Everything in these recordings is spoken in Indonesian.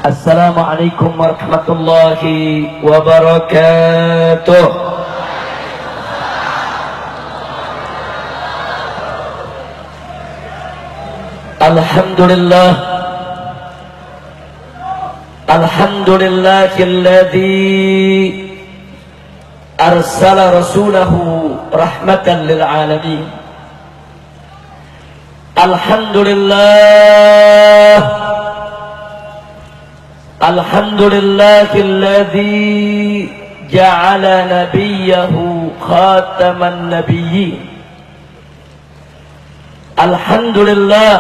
Assalamualaikum warahmatullahi wabarakatuh. Alhamdulillah, alhamdulillahilladzi arsala rasulahu rahmatan lil alamin. Alhamdulillah, alhamdulillahilladzi ja'ala nabiyyahu khataman nabiyyin. Alhamdulillah,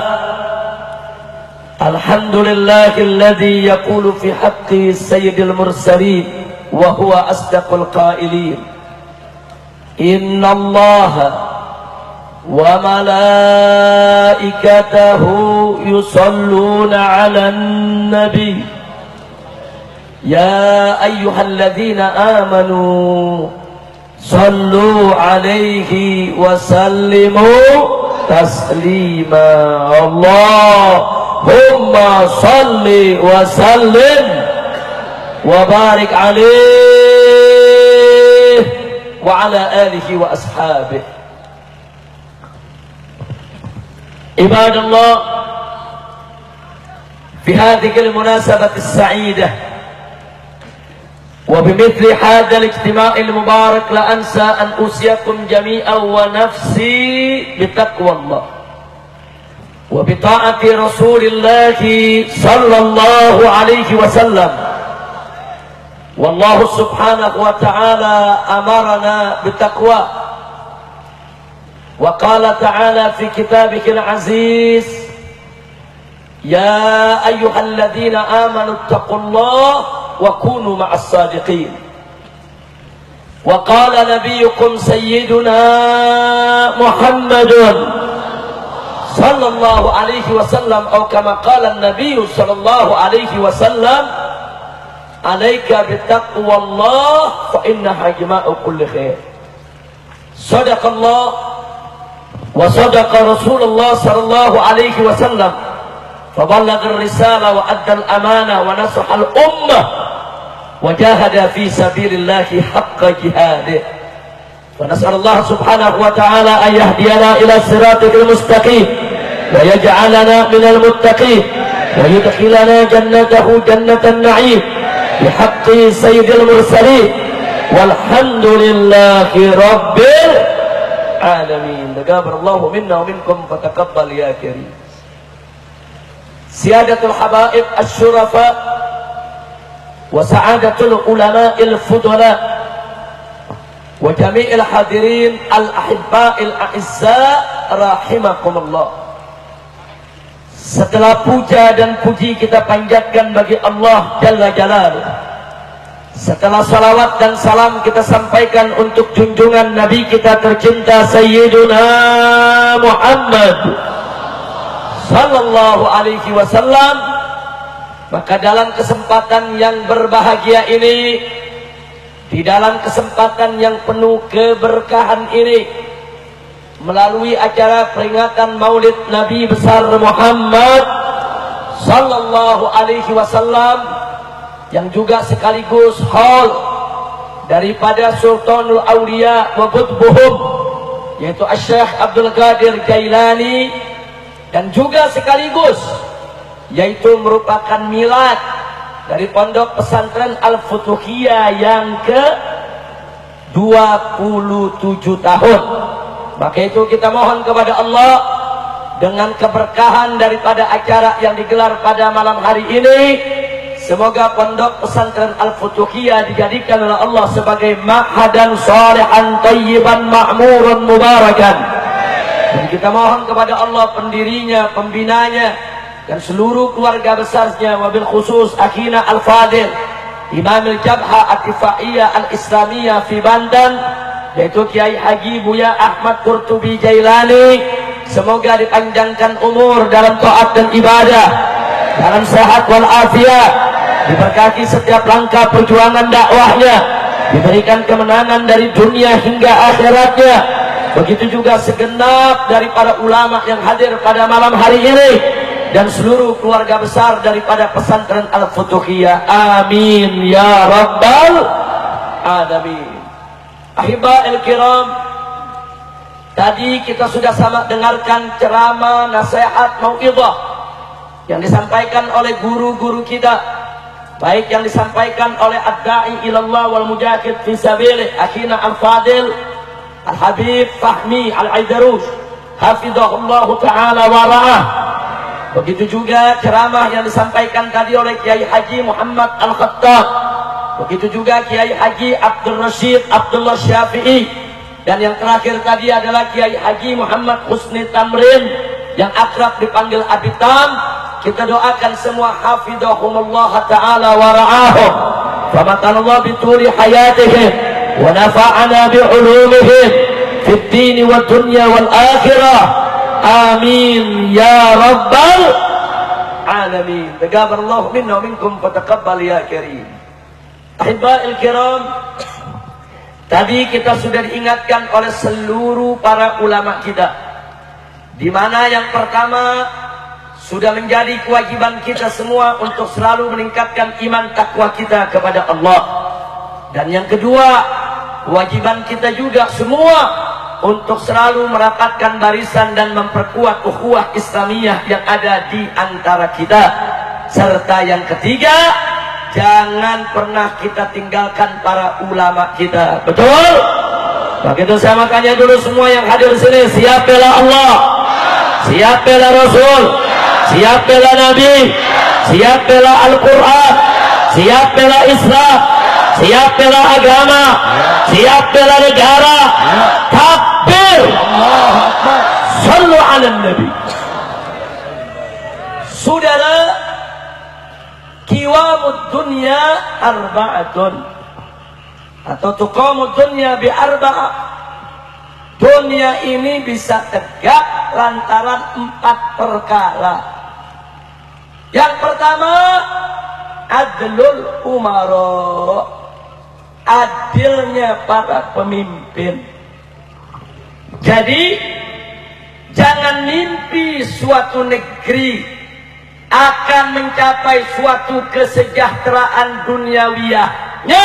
alhamdulillahilladzi yaqulu fi haqqi sayyidil mursalin wa huwa asdaqul qailin. Innallaha wa malaikatahu yusalluna 'alan nabi. Ya ayyuhalladzina amanu sallu 'alaihi wa sallimu taslima. Allahumma salli wa sallim wa barik 'alaihi wa 'ala alihi wa ashabihi. Ibadallah, fi hadhihi al-munasabah as-sa'idة وبمثل هذا الاجتماع المبارك لا أنسى أن أوصيكم جميعا ونفسي بتقوى الله وبطاعة رسول الله صلى الله عليه وسلم. والله سبحانه وتعالى أمرنا بالتقوى وقال تعالى في كتابه العزيز: يا أيها الذين آمنوا اتقوا الله وكونوا مع الصادقين. وقال نبيكم سيدنا محمد صلى الله عليه وسلم أو كما قال النبي صلى الله عليه وسلم: عليك بتقوى الله فإنها جماع كل خير. صدق الله وصدق رسول الله صلى الله عليه وسلم فبلغ الرسالة وأدى الأمانة ونصح الأمة وجاهد في سبيل الله حق جهاده. ونسأل الله سبحانه وتعالى أن يهدينا إلى صراطه المستقيم ويجعلنا من المتقين ويدخلنا جنته جنة النعيم بحق سيد المرسلين والحمد لله رب العالمين. تقبل الله منا ومنكم فتقبل يا كريم. Siyadatul habaib asy-syurafa wa sa'adatul ulama'il fudala wa jami'il hadirin al-ahibba'il a'izza rahimakumullah. Setelah puja dan puji kita panjatkan bagi Allah Jalla Jalaluh, setelah salawat dan salam kita sampaikan untuk junjungan Nabi kita tercinta Sayyiduna Muhammad sallallahu alaihi wasallam, maka dalam kesempatan yang berbahagia ini, di dalam kesempatan yang penuh keberkahan ini, melalui acara peringatan Maulid Nabi besar Muhammad sallallahu alaihi wasallam yang juga sekaligus haul daripada Sultanul Aulia wa Qutbuhum, yaitu Asy-Syaikh Abdul Qadir Jailani, dan juga sekaligus yaitu merupakan milad dari Pondok Pesantren Al-Futuhiyah yang ke 27 tahun. Maka itu kita mohon kepada Allah dengan keberkahan daripada acara yang digelar pada malam hari ini, semoga Pondok Pesantren Al-Futuhiyah dijadikan oleh Allah sebagai ma'hadan shalihan tayyiban ma'murun mubarakan. Dan kita mohon kepada Allah pendirinya, pembinanya, dan seluruh keluarga besarnya, wabil khusus akhina al-fadil Imam al-Jabha at-Tifaiyah al-Islamiyah fi Banten, yaitu Kiai Haji Buya Ahmad Qurtubi Jailani. Semoga dipanjangkan umur dalam taat dan ibadah, dalam sehat wal afiat, diberkati setiap langkah perjuangan dakwahnya, diberikan kemenangan dari dunia hingga akhiratnya. Begitu juga segenap dari para ulama yang hadir pada malam hari ini, dan seluruh keluarga besar daripada pesantren Al-Futuhiyah. Amin ya rabbal alamin. Ahiba'il kiram, tadi kita sudah sama dengarkan ceramah, nasihat, mau'idhah yang disampaikan oleh guru-guru kita, baik yang disampaikan oleh ad-da'i ilallah wal mujahid fi sabilih akhina al-fadil Al-Habib Fahmi Al-Aidarush hafizahullah ta'ala wa ra'ah. Begitu juga ceramah yang disampaikan tadi oleh Kiai Haji Muhammad Al-Khattab, begitu juga Kiai Haji Abdul Rashid Abdullah Syafi'i, dan yang terakhir tadi adalah Kiai Haji Muhammad Husni Tamrin yang akrab dipanggil Abitam. Kita doakan semua hafidhahumullah ta'ala wa ra'ahum, famatanallah bituli hayatihim wa nafa'ana bi'ulumihim fid dini wa dunya wal akhirah. Amin ya rabbal alamin. Taqabbalallahu minna wa minkum fataqabbal ya karim. Ahiba'il kiram, tadi kita sudah diingatkan oleh seluruh para ulama kita, di mana yang pertama sudah menjadi kewajiban kita semua untuk selalu meningkatkan iman takwa kita kepada Allah, dan yang kedua kewajiban kita juga semua untuk selalu merapatkan barisan dan memperkuat ukhuwah Islamiyah yang ada di antara kita, serta yang ketiga jangan pernah kita tinggalkan para ulama kita. Betul? Begitu saya makanya dulu semua yang hadir sini, siap bela Allah, siap bela Rasul, siap bela Nabi, siap bela Al-Quran, siap bela Islam, siap bela agama, siap bela negara. Takbir, sallu ala Nabi. Saudara, qiwamud dunya arba'atun, atau tuqamud dunya bi arba'ah. Dunia ini bisa tegak lantaran 4 perkara. Yang pertama, adlul umara, adilnya para pemimpin. Jadi jangan mimpi suatu negeri akan mencapai suatu kesejahteraan duniawiyahnya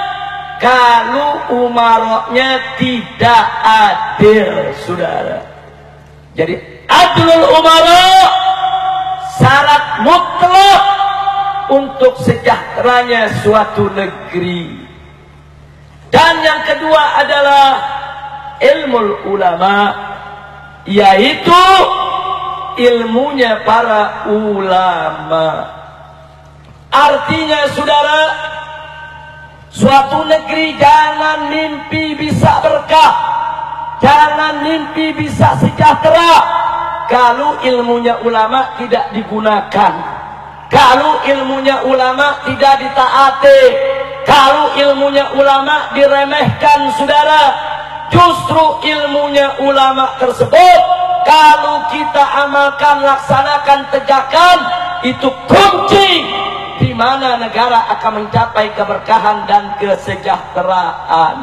kalau umaroknya tidak adil, saudara. Jadi adlul umara syarat mutlak untuk sejahteranya suatu negeri. Dan yang kedua adalah ilmu ulama, yaitu ilmunya para ulama. Artinya saudara, suatu negeri jangan mimpi bisa berkah, jangan mimpi bisa sejahtera kalau ilmunya ulama tidak digunakan, kalau ilmunya ulama tidak ditaati, kalau ilmunya ulama diremehkan. Saudara, justru ilmunya ulama tersebut kalau kita amalkan, laksanakan, tegakkan, itu kunci di mana negara akan mencapai keberkahan dan kesejahteraan.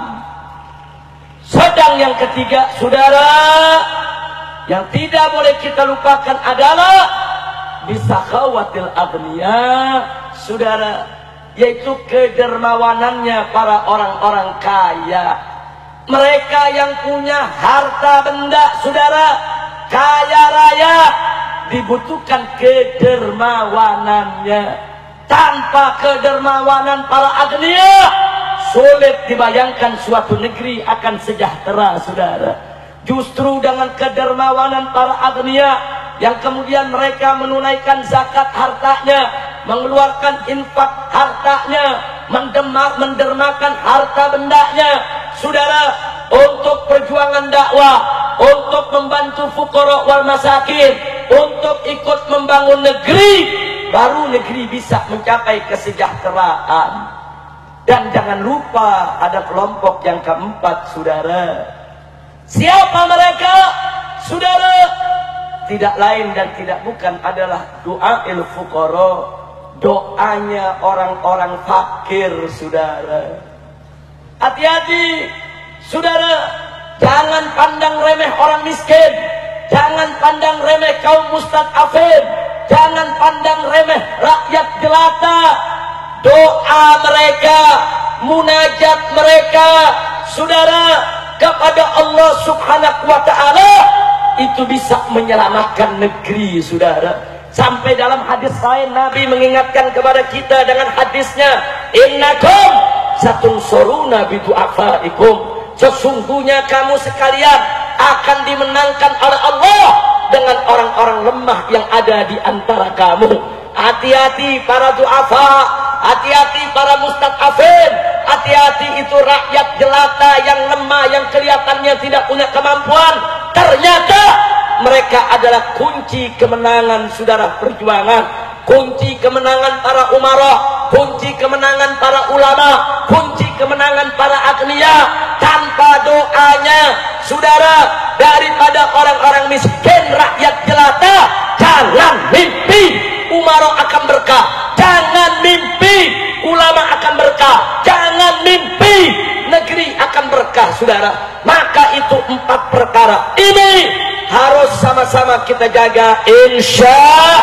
Sedang yang ketiga, saudara, yang tidak boleh kita lupakan adalah bisakhawatil agniya, saudara, yaitu kedermawanannya para orang-orang kaya. Mereka yang punya harta benda, saudara, kaya raya, dibutuhkan kedermawanannya. Tanpa kedermawanan para agniya, sulit dibayangkan suatu negeri akan sejahtera, saudara. Justru dengan kedermawanan para agniya, yang kemudian mereka menunaikan zakat hartanya, mengeluarkan infak hartanya, mendermakan harta bendanya, saudara, untuk perjuangan dakwah, untuk membantu fuqara wal masakin, untuk ikut membangun negeri, baru negeri bisa mencapai kesejahteraan. Dan jangan lupa ada kelompok yang keempat, saudara. Siapa mereka, saudara? Tidak lain dan tidak bukan adalah doa fuqara, doanya orang-orang fakir, saudara. Hati-hati, saudara, jangan pandang remeh orang miskin, jangan pandang remeh kaum mustad'afin, Jangan pandang remeh rakyat jelata. Doa mereka, munajat mereka, saudara, kepada Allah subhanahu wa ta'ala, itu bisa menyelamatkan negeri, saudara. Sampai dalam hadis lain Nabi mengingatkan kepada kita dengan hadisnya, innakum satunsuruna bidu'afaikum, sesungguhnya kamu sekalian akan dimenangkan oleh Allah dengan orang-orang lemah yang ada di antara kamu. Hati-hati para du'afa, hati-hati para mustad'afin, hati-hati itu rakyat jelata yang lemah, yang kelihatannya tidak punya kemampuan. Ternyata mereka adalah kunci kemenangan, saudara, perjuangan, kunci kemenangan para umarah, kunci kemenangan para ulama, kunci kemenangan para agniya. Tanpa doanya, saudara, daripada orang-orang miskin, rakyat jelata, jangan mimpi umarah akan berkah, jangan mimpi ulama akan berkah, jangan mimpi negeri akan berkah, saudara. Maka itu 4 perkara ini harus sama-sama kita jaga, insya.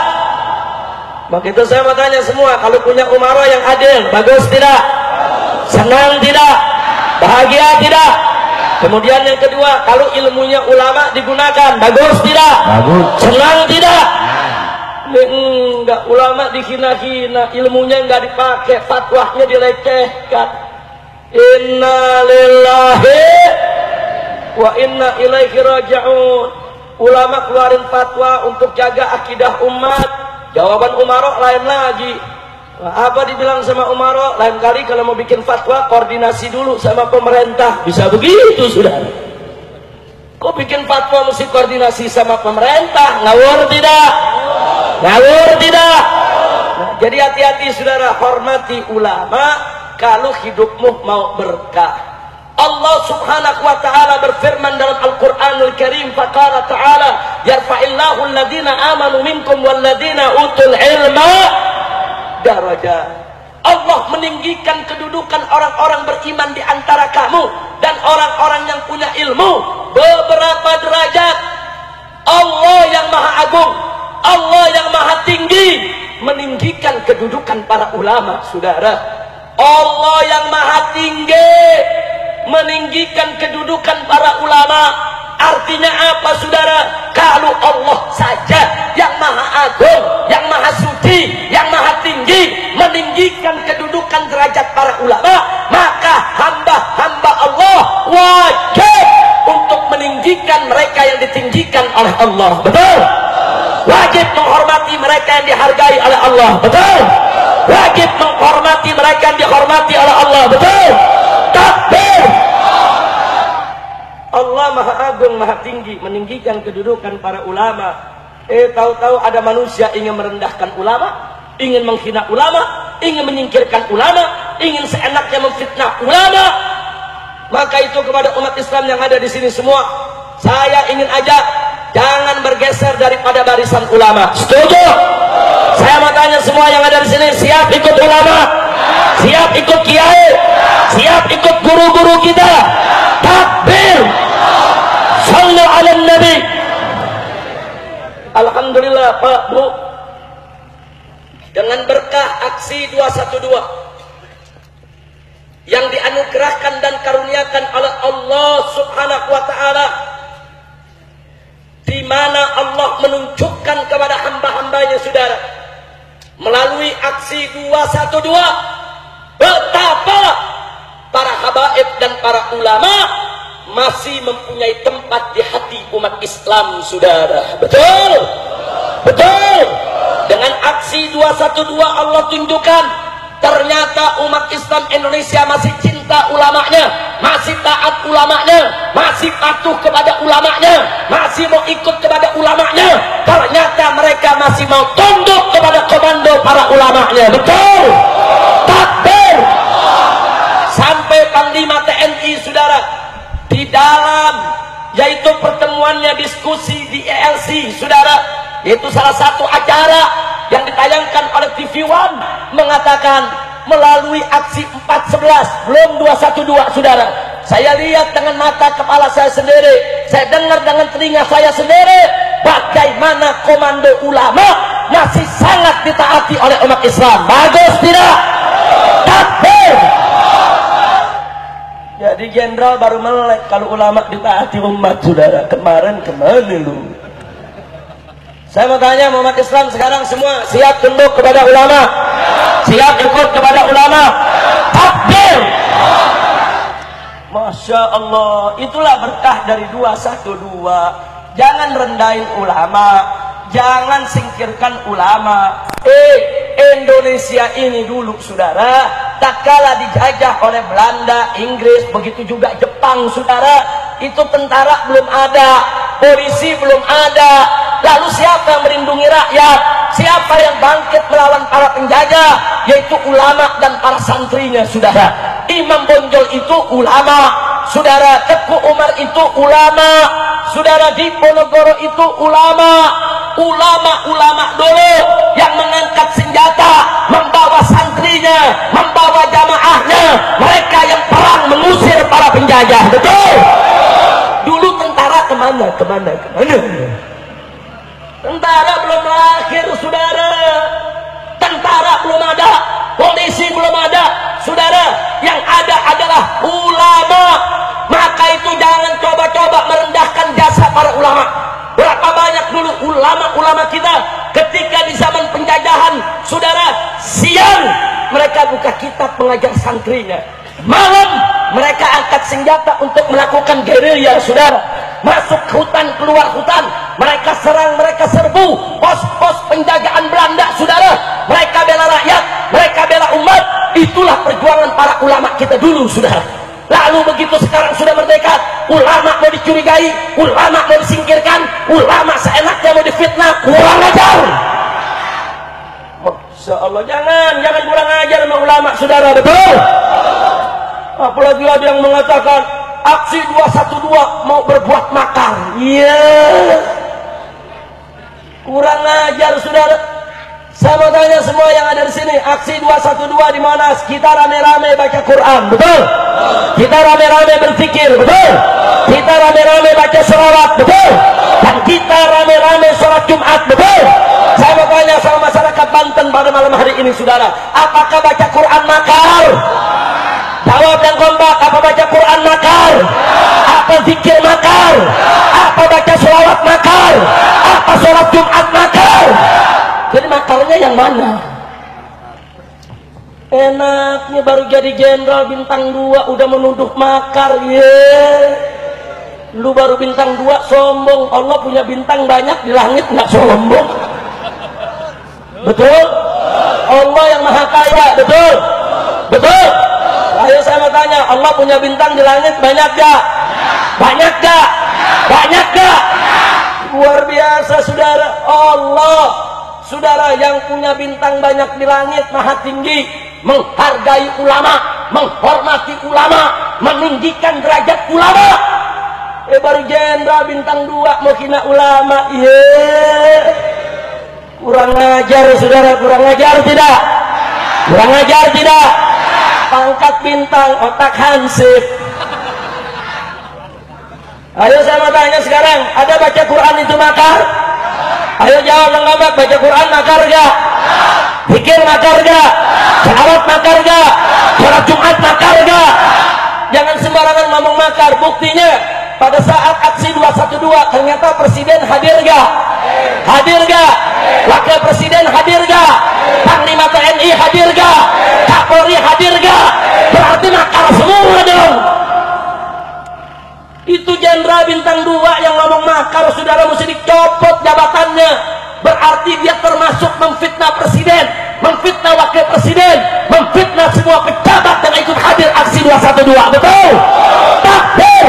Maka itu saya mau tanya semua, kalau punya umarah yang adil, bagus tidak? Senang tidak? Bahagia tidak? Kemudian yang kedua, kalau ilmunya ulama digunakan, bagus tidak? Bagus. Senang tidak? Enggak, ulama dihina-hina, ilmunya enggak dipakai, fatwanya dilecehkan. Inna lillahi wa inna ilaihi raji'un. Ulama keluarin fatwa untuk jaga akidah umat. Jawaban umarok lain lagi. Apa dibilang sama umarok? Lain kali kalau mau bikin fatwa, koordinasi dulu sama pemerintah. Bisa begitu, saudara. Kok bikin fatwa mesti koordinasi sama pemerintah? Ngawur tidak? Ngawur tidak? Nah, jadi hati-hati, saudara, hormati ulama kalau hidupmu mau berkah. Allah subhanahu wa ta'ala berfirman dalam Al-Quranul Karim, faqala ta'ala, yarfa'illahu alladhina amanu minkum walladhina utul ilma darajat. Allah meninggikan kedudukan orang-orang beriman di antara kamu dan orang-orang yang punya ilmu beberapa derajat. Allah yang maha agung, Allah yang maha tinggi meninggikan kedudukan para ulama, saudara. Allah yang maha tinggi meninggikan kedudukan para ulama. Artinya apa, saudara? Kalau Allah saja yang maha agung, yang maha suci, yang maha tinggi meninggikan kedudukan derajat para ulama, maka hamba-hamba Allah wajib untuk meninggikan mereka yang ditinggikan oleh Allah. Betul? Wajib menghormati mereka yang dihargai oleh Allah. Betul? Wajib menghormati mereka yang dihormati oleh Allah. Betul? Takbir! Allah maha agung, maha tinggi meninggikan kedudukan para ulama. Tahu-tahu ada manusia ingin merendahkan ulama, ingin menghina ulama, ingin menyingkirkan ulama, ingin seenaknya memfitnah ulama. Maka itu kepada umat Islam yang ada di sini semua, saya ingin ajak, jangan bergeser daripada barisan ulama. Setuju? Saya mau tanya semua yang ada di sini, siap ikut ulama? Siap ikut kiai? Siap ikut guru-guru kita? Takbir! Sallu ala Nabi. Alhamdulillah, Pak, Bu, dengan berkah aksi 212 yang dianugerahkan dan karuniakan oleh Allah subhanahu wa ta'ala, di mana Allah menunjukkan kepada hamba-hambanya, saudara, melalui aksi 212, betapa para habaib dan para ulama masih mempunyai tempat di hati umat Islam, saudara. Betul? Betul? Dengan aksi 212 Allah tunjukkan ternyata umat Islam Indonesia masih cinta ulamanya, masih taat ulamanya, masih patuh kepada ulamanya, masih mau ikut kepada ulamanya. Ternyata mereka masih mau tunduk kepada komando para ulamanya. Betul? Takbir! Sampai Panglima TNI, saudara, di dalam yaitu pertemuannya diskusi di ELC, saudara, yaitu salah satu acara yang ditayangkan oleh TV One, mengatakan melalui aksi 411 belum 212, saudara, saya lihat dengan mata kepala saya sendiri, saya dengar dengan telinga saya sendiri, bagaimana bagaimana komando ulama masih sangat ditaati oleh umat Islam. Bagus tidak? Takbir. Jadi jenderal baru melek kalau ulama ditaati umat, saudara. Kemarin kemana lu? Saya mau tanya, umat Islam sekarang semua siap tunduk kepada ulama? Siap ikut kepada ulama? Takbir. Masya Allah, itulah berkah dari 212. Jangan rendahin ulama, jangan singkirkan ulama. Indonesia ini dulu, saudara, tak kala dijajah oleh Belanda, Inggris, begitu juga Jepang, saudara, itu tentara belum ada, polisi belum ada. Lalu siapa yang melindungi rakyat? Siapa yang bangkit melawan para penjajah? Yaitu ulama dan para santrinya, saudara. Imam Bonjol itu ulama, saudara. Teguh Umar itu ulama, saudara. Diponegoro itu ulama. Ulama-ulama dulu yang mengangkat senjata, membawa santrinya, membawa jamaahnya. Mereka yang perang mengusir para penjajah, betul? Dulu tentara kemana? Tentara belum lahir, saudara. Tentara belum ada, polisi belum ada, saudara. Yang ada adalah ulama. Maka itu jangan coba-coba merendahkan jasa para ulama. Berapa banyak dulu ulama-ulama kita ketika di zaman penjajahan, saudara, siang mereka buka kitab mengajar santrinya, malam mereka angkat senjata untuk melakukan gerilya, saudara. Masuk hutan, keluar hutan, mereka serang, mereka serbu pos-pos penjagaan Belanda, saudara. Mereka bela rakyat, mereka bela umat. Itulah perjuangan para ulama kita dulu, saudara. Lalu begitu sekarang sudah merdeka, ulama mau dicurigai, ulama mau disingkirkan, ulama seenaknya mau difitnah, kurang ajar. Masya Allah, jangan kurang ajar sama ulama, saudara, betul? Apalagi ada yang mengatakan aksi 212 mau berbuat makar. Iya, kurang ajar, saudara. Saya mau tanya semua yang ada di sini, aksi 212 di mana? Kita rame-rame baca Quran, betul? Kita rame-rame berzikir, betul? Kita rame-rame baca sholawat, betul? Dan kita rame-rame sholat Jumat, betul? Saya mau tanya sama masyarakat Banten pada malam hari ini, saudara, apakah baca Quran makar? Jawab yang kompak, apa baca Quran makar? Apa zikir makar? Apa baca sholawat makar? Apa sholat Jumat makar? Jadi makarnya yang mana? Enaknya baru jadi jenderal bintang 2 udah menuduh makar. Lu baru bintang 2 sombong. Allah punya bintang banyak di langit, nggak sombong. Betul? Allah yang maha kaya, betul? Betul? Ayo saya mau tanya, Allah punya bintang di langit banyak gak? Banyak gak? Banyak gak? Luar biasa, saudara. Allah, saudara, yang punya bintang banyak di langit, maha tinggi, menghargai ulama, menghormati ulama, meninggikan derajat ulama. Baru jenderal bintang 2 mau hina ulama. Kurang ajar, saudara, kurang ajar tidak? Kurang ajar tidak? Pangkat bintang, otak hansip. Ayo saya mau tanya sekarang, ada baca Quran itu makar? Ayo jawab lengkap, baca Quran makar gak? Zikir makar gak? Sholawat makar gak? Sholat Jumat makar gak? Jangan sembarangan ngomong makar. Buktinya pada saat aksi 212 ternyata presiden hadir gak? Hadir gak? Wakil presiden hadir gak? Panglima TNI hadir gak? Kapolri hadir gak? Berarti makar semua dong. Itu jenderal bintang 2 yang ngomong makar, saudara, mesti dicopot jabatannya. Berarti dia termasuk memfitnah presiden, memfitnah wakil presiden, memfitnah semua pejabat yang ikut hadir aksi 212, betul? Takbir.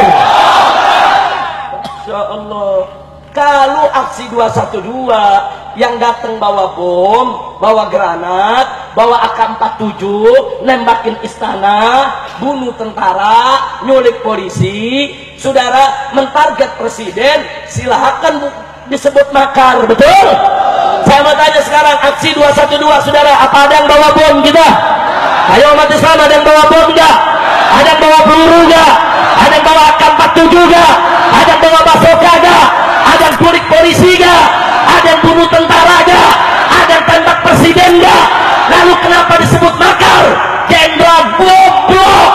Masya Allah. Kalau aksi 212 yang datang bawa bom, bawa granat, bawa AK-47, nembakin istana, bunuh tentara, nyulik polisi, saudara, mentarget presiden, silahkan disebut makar, betul? Saya mau tanya sekarang, aksi 212, saudara, apa ada yang bawa bom kita? Ayo umat Islam, ada yang bawa bom enggak? Ada yang bawa peluru enggak? Ada yang bawa AK-47 enggak? Ada yang bawa bazooka enggak? Ada yang kulik polisi enggak? tubuh tentaranya, ada tembak presiden enggak? Lalu kenapa disebut makar? Jenderal goblok.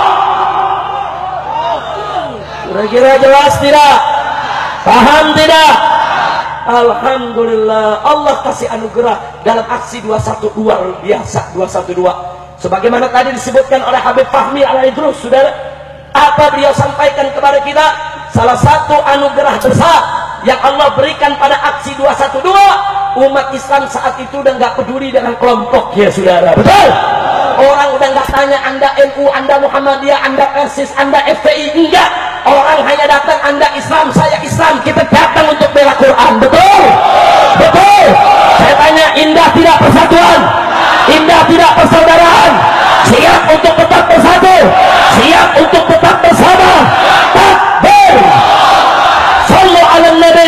Kira-kira jelas tidak? Paham tidak? Alhamdulillah, Allah kasih anugerah dalam aksi 212 luar biasa. 212 sebagaimana tadi disebutkan oleh Habib Fahmi Al-Idrus, saudara. Apa beliau sampaikan kepada kita? Salah satu anugerah besar yang Allah berikan pada aksi 212, umat Islam saat itu udah nggak peduli dengan kelompok, ya saudara. Betul? Orang udah nggak tanya Anda NU, Anda Muhammadiyah, Anda Persis, Anda FPI, enggak. Orang hanya datang, Anda Islam, saya Islam, kita datang untuk bela Quran. Betul? Betul? Saya tanya, indah tidak persatuan? Indah tidak persaudaraan? Siap untuk tetap bersatu? Siap untuk tetap bersama? Takbir! Sallu ala Nabi.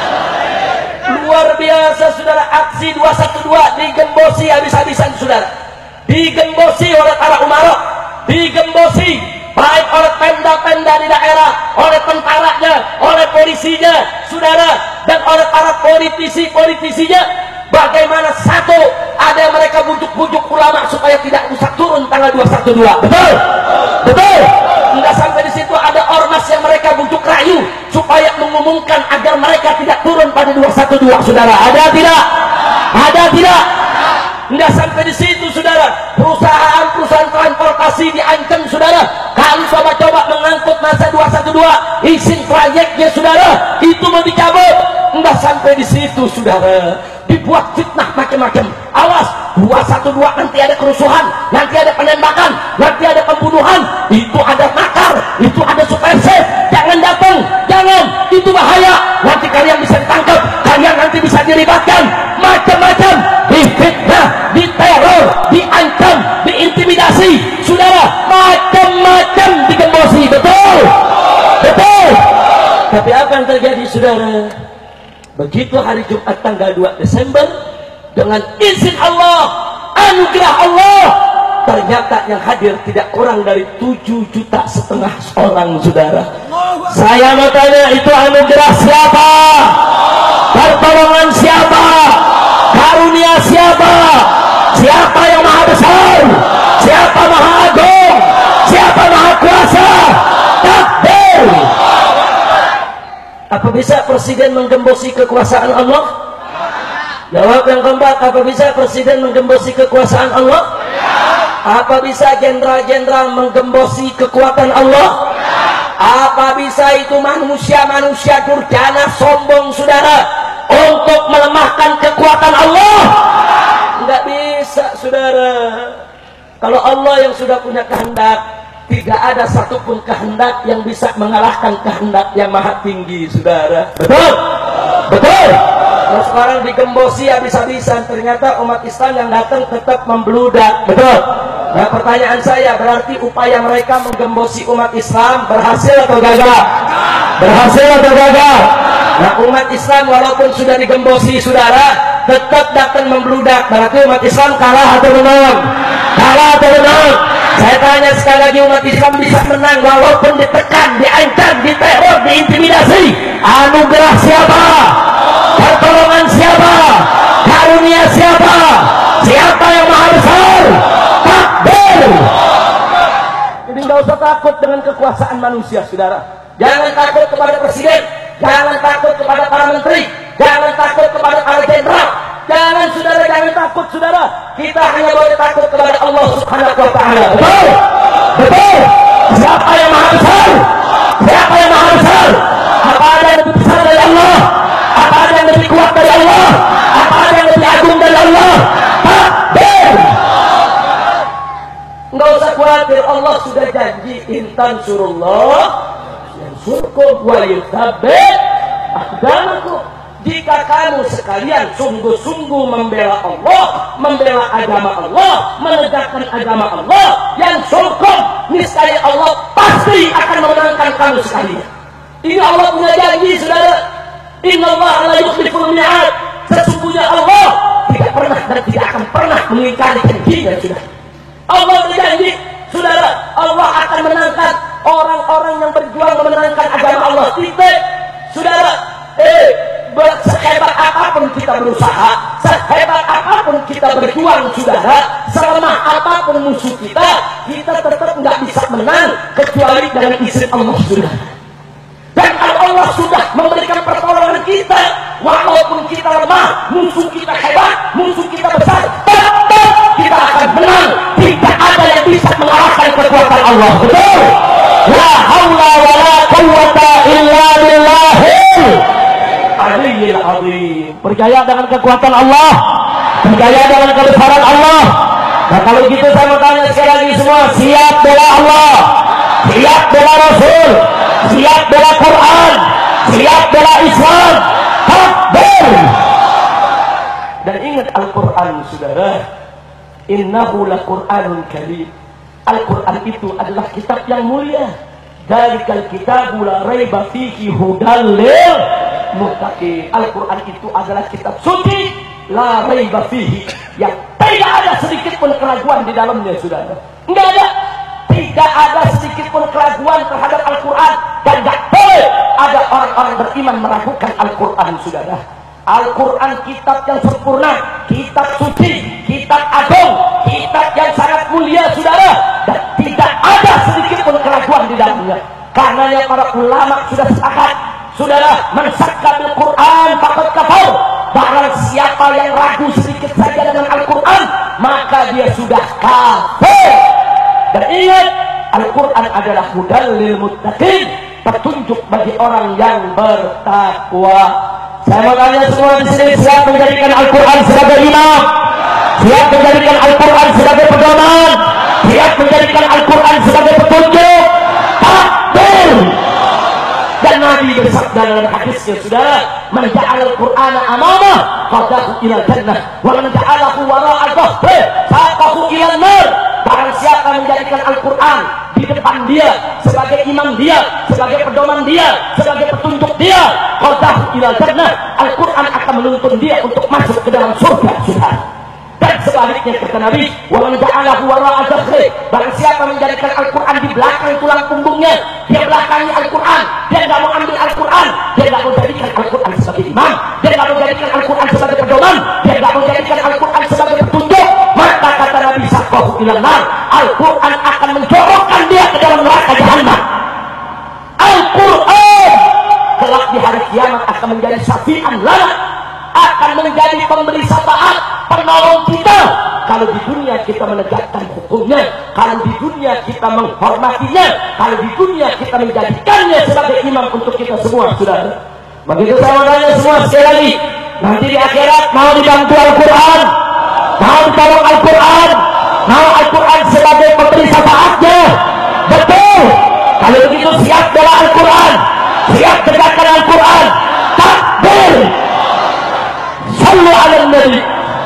Luar biasa, saudara. Aksi 212 digembosi habis-habisan, saudara. Digembosi oleh para umarok, digembosi baik oleh pemda-pemda di daerah, oleh tentaranya, oleh polisinya, saudara, dan oleh para politisi-politisinya. Bagaimana satu, ada yang mereka bujuk-bujuk ulama supaya tidak usah turun tanggal 212. Betul? Betul? Enggak sampai di situ, ada ormas yang mereka bujuk rayu supaya mengumumkan agar mereka tidak turun pada 212. Saudara, ada tidak? Ada tidak? Enggak sampai di situ, saudara. Perusahaan-perusahaan transportasi diancam, saudara. Kalau coba-coba mengangkut masa 212, izin trayeknya, saudara, itu mau dicabut. Enggak sampai di situ, saudara. Dibuat fitnah macam-macam. Awas, 212 nanti ada kerusuhan, nanti ada penembakan, nanti ada pembunuhan. Itu ada makar, itu ada subversif. Jangan datang, jangan. Itu bahaya. Nanti kalian bisa ditangkap, kalian nanti bisa dilibatkan. Macam-macam. Difitnah, diteror, diancam, diintimidasi, saudara, macam-macam digembosi. Betul? Betul? Tapi apa yang terjadi, saudara? Begitu hari Jumat tanggal 2 Desember, dengan izin Allah, anugerah Allah, ternyata yang hadir tidak kurang dari 7,5 juta orang, saudara. Saya mau tanya, itu anugerah siapa? Pertolongan siapa? Karunia siapa? Siapa yang maha besar? Siapa maha agung? Siapa maha kuasa? Takbir! Apa bisa presiden menggembosi kekuasaan Allah? Jawab yang keempat, apa bisa presiden menggembosi kekuasaan Allah? Apa bisa jenderal-jenderal menggembosi kekuatan Allah? Apa bisa itu manusia-manusia durjana sombong, saudara, untuk melemahkan kekuatan Allah? Enggak bisa, saudara. Kalau Allah yang sudah punya kehendak, tidak ada satupun kehendak yang bisa mengalahkan kehendak yang maha tinggi, saudara. Betul? Betul? Kalau sekarang digembosi habis-habisan, ternyata umat Islam yang datang tetap membludak. Betul? Nah, pertanyaan saya, berarti upaya mereka menggembosi umat Islam berhasil atau gagal? Berhasil atau gagal? Nah, umat Islam walaupun sudah digembosi, saudara, tetap datang membludak. Berarti umat Islam kalah atau menang? Kalah atau menang? Saya tanya sekali lagi, umat Islam bisa menang walaupun ditekan, diancam, diteror, diintimidasi. Anugerah siapa? Pertolongan siapa? Karunia siapa? Siapa yang maha besar? Takbir! Jadi nggak usah takut dengan kekuasaan manusia, saudara. Jangan takut kepada presiden, jangan takut kepada para menteri, jangan takut kepada para jenderal. Jangan, saudara, jangan takut, saudara. Kita hanya boleh takut kepada Allah Subhanahu wa Ta'ala. Betul? Betul? Siapa yang maha besar? Siapa yang maha besar? Apa ada yang lebih besar dari Allah? Apa ada yang lebih kuat dari Allah? Apa ada yang lebih agung dari Allah? Takbir! Enggak usah khawatir, Allah sudah janji, intan surullah yansurkum wa yuthabbit aqdamakum. Jika kamu sekalian sungguh-sungguh membela Allah, membela agama Allah, menegakkan agama Allah, yang surkum, niscaya Allah pasti akan memenangkan kamu sekalian. Ini Allah punya janji, saudara. Innallaha la yukhliful mi'ad. Sesungguhnya Allah tidak pernah dan tidak akan pernah mengingkari janjinya, saudara. Allah berjanji, saudara, Allah akan menangkan orang-orang yang berjuang memenangkan agama Allah. Titik, saudara. Sehebat apapun kita berusaha, berusaha, sehebat apapun kita berjuang, saudara, selemah apapun musuh kita, kita tetap nggak bisa menang kecuali dengan izin Allah, saudara. Dan kalau Allah sudah memberikan pertolongan kita, walaupun kita lemah, musuh kita hebat, musuh kita besar, tetap kita akan menang. Tidak ada yang bisa mengalahkan kekuatan Allah. Betul? La haula wa la quwwata illa billahil aliyyil azim. Percaya dengan kekuatan Allah, percaya dengan kebesaran Allah. Nah kalau gitu saya mau tanya sekali lagi semua, siap bela Allah, siap bela Rasul, siap bela Quran, siap bela Islam, takbir. Dan ingat Al-Quran, saudara, innahu laqur'anun karim. Al-Quran itu adalah kitab yang mulia. Dzalikal kitabu la raiba fihi hudal lil muttaqin. Al-Quran itu adalah kitab suci, la raiba fihi, yang tidak ada sedikit pun keraguan di dalamnya, saudara. Enggak ada. Tidak ada sedikit pun keraguan terhadap Al-Quran, dan tidak boleh ada orang-orang beriman meragukan Al-Quran, saudara. Al-Quran kitab yang sempurna, kitab suci, kitab agung, kitab yang sangat mulia, saudara, dan tidak ada sedikit pun keraguan di dalamnya. Karena yang para ulama sudah sepakat, saudara, man syakka bil Quran faqad kafar. Barang siapa yang ragu sedikit saja dengan Al-Quran, maka dia sudah kafir. Dan ingat, Al-Quran adalah hudal lil muttaqin, petunjuk bagi orang yang bertakwa. Saya mau tanya semua di sini, siap menjadikan Al-Quran sebagai imam, siap menjadikan Al-Quran sebagai pedoman, siap menjadikan Al-Quran sebagai petunjuk? Takbir. Dan Nabi bersabda dalam hadisnya, saudara, man ja'ala al-Qur'ana amamah faqadahu ila jannah, wa man ja'alahu wara'a dhahrihi faqadahu ila nar. Barang siapa menjadikan Al-Quran di depan dia, sebagai imam dia, sebagai pedoman dia, sebagai petunjuk dia, qadahu ila jannah, Al-Quran akan menuntun dia untuk masuk ke dalam surga, saudara. Dan sebaliknya kata Nabi, wa man ja'alahu wara'a dhahrihi, barang siapa menjadikan Al-Quran di belakang tulang punggungnya, dia belakangi Al-Quran, dia tidak mau ambil Al-Quran, dia tidak mau jadikan Al-Quran sebagai imam, dia tidak mau jadikan Al-Quran sebagai pedoman, dia tidak mau jadikan Al-Quran sebagai petunjuk, maka kata Nabi saqahu ila nar, Al-Quran akan menjorokkan dia ke dalam neraka jahanam. Al-Quran kelak di hari kiamat akan menjadi syafi'an lana, akan menjadi pemberi syafaat, penolong kita. Kalau di dunia kita menegakkan hukumnya, kalau di dunia kita menghormatinya, kalau di dunia kita menjadikannya sebagai imam untuk kita semua, saudara. Begitu saya mau tanya semua sekali lagi, nanti di akhirat mau dibantu Al-Quran, mau ditolong Al-Quran, mau Al-Quran sebagai pemberi syafaatnya? Betul. Kalau begitu siap bela Al-Quran, siap tegakkan Al-Quran, takbir. Sallu ala Nabi.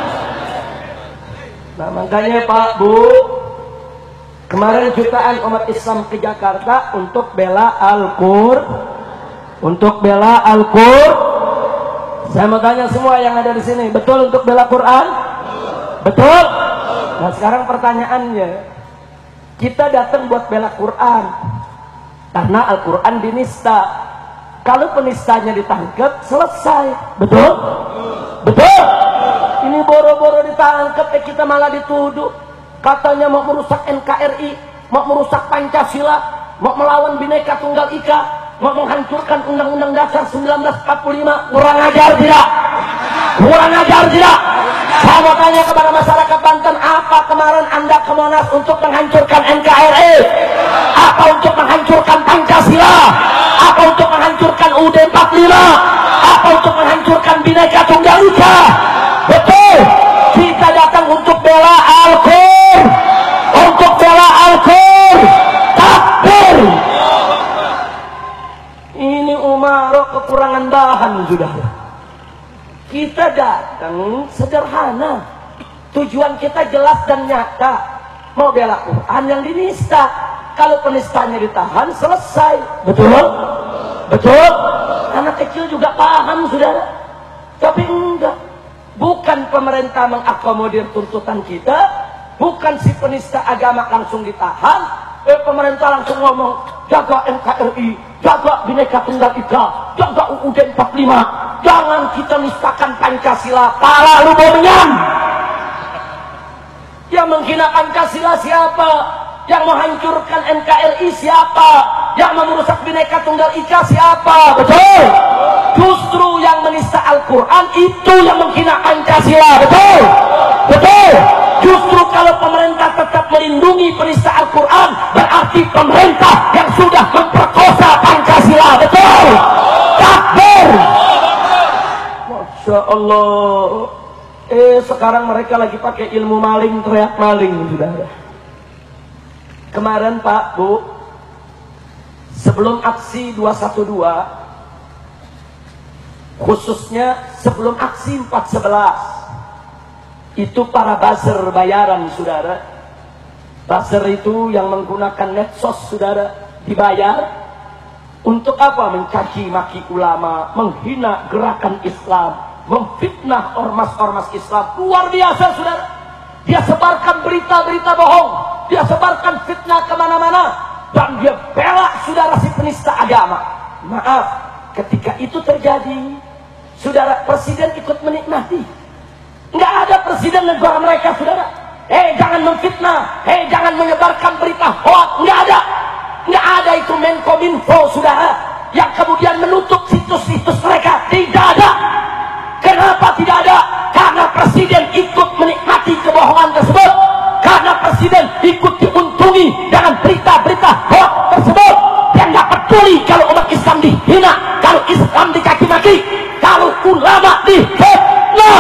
Nah makanya Pak Bu, kemarin jutaan umat Islam ke Jakarta untuk bela Al-Quran, untuk bela Al-Quran. Saya mau tanya semua yang ada di sini, betul untuk bela Quran? Betul? Nah sekarang pertanyaannya, kita datang buat bela Quran karena Al-Quran dinista. Kalau penistanya ditangkap, selesai. Betul? Betul? Ini boro-boro ditangkap, kita malah dituduh katanya mau merusak NKRI, mau merusak Pancasila, mau melawan Bhinneka Tunggal Ika, mau menghancurkan Undang-Undang Dasar 1945. Kurang ajar tidak? Kurang ajar tidak? Saya mau tanya kepada masyarakat Banten, apa kemarin Anda ke Monas untuk menghancurkan NKRI? Apa untuk menghancurkan Pancasila? Apa untuk menghancurkan UUD 45? Apa untuk menghancurkan Bhinneka Tunggal Ika? Betul. Kita datang untuk bela Al-Qur, untuk bela Al-Qur. Takbir. Ini Umaro kekurangan bahan, sudah. Kita datang sederhana, tujuan kita jelas dan nyata, mau bela Quran yang dinista. Kalau penistanya ditahan, selesai. Betul? Betul? Anak kecil juga paham, saudara. Tapi enggak. Bukan pemerintah mengakomodir tuntutan kita, bukan si penista agama langsung ditahan, pemerintah langsung ngomong, jaga NKRI, jaga Bhinneka Tunggal Ika, jaga UUD 45. Jangan kita nistakan Pancasila, pala lu bomenyan. Yang menghina Pancasila siapa? Yang menghancurkan NKRI siapa? Yang merusak Bhinneka Tunggal Ika siapa? Betul? Justru yang menista Al-Quran itu yang menghina Pancasila. Betul? Betul? Justru kalau pemerintah tetap melindungi penista Al-Quran, berarti pemerintah yang sudah memperkosa Pancasila. Betul? Takbir! Masya Allah. Sekarang mereka lagi pakai ilmu maling, teriak maling, saudara. Kemarin Pak, Bu, sebelum aksi 212, khususnya sebelum aksi 411, itu para buzzer bayaran, saudara. Buzzer itu yang menggunakan medsos, saudara, dibayar untuk apa? Mencaci maki ulama, menghina gerakan Islam, memfitnah ormas-ormas Islam. Luar biasa, saudara. Dia sebarkan berita-berita bohong, dia sebarkan fitnah kemana-mana, dan dia bela saudara si penista agama. Maaf, ketika itu terjadi, saudara, presiden ikut menikmati. Nggak ada presiden negara mereka, saudara. Jangan memfitnah, jangan menyebarkan berita hoax. Nggak ada. Nggak ada itu Menkominfo, saudara, yang kemudian menutup situs-situs mereka. Tidak ada. Kenapa tidak ada? Karena presiden ikut menikmati kebohongan tersebut. Karena presiden ikut diuntungi dengan berita-berita hoax tersebut. Dia nggak peduli kalau umat Islam dihina, kalau Islam dicaci maki, kalau ulama difitnah.